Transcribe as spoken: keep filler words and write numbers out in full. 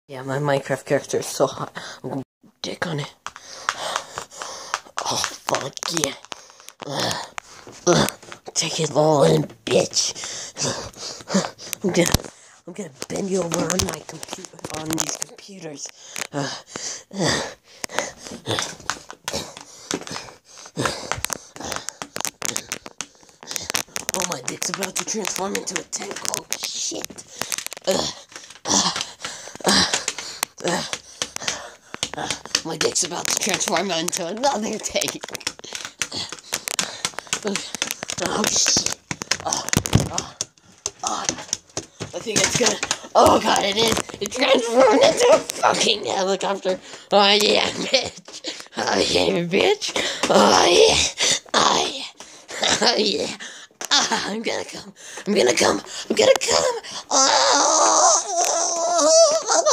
Yeah, my Minecraft character is so hot. I'm gonna dick on it. Oh, fuck yeah. Uh, uh, take it all in, bitch. I'm gonna, I'm gonna bend you over on my computer, on these computers. Uh, uh, oh, my dick's about to transform into a tank. Oh, shit. Uh, uh, uh, uh, uh, my dick's about to transform into another tank. Oh, shit. Oh, oh, oh. I think it's gonna... Oh, God, it is. It transformed into a fucking helicopter. Oh, yeah, bitch. Oh, yeah, bitch. Oh, yeah. Oh, yeah. Oh, yeah. Oh, I'm gonna come. I'm gonna come. I'm gonna come. Oh,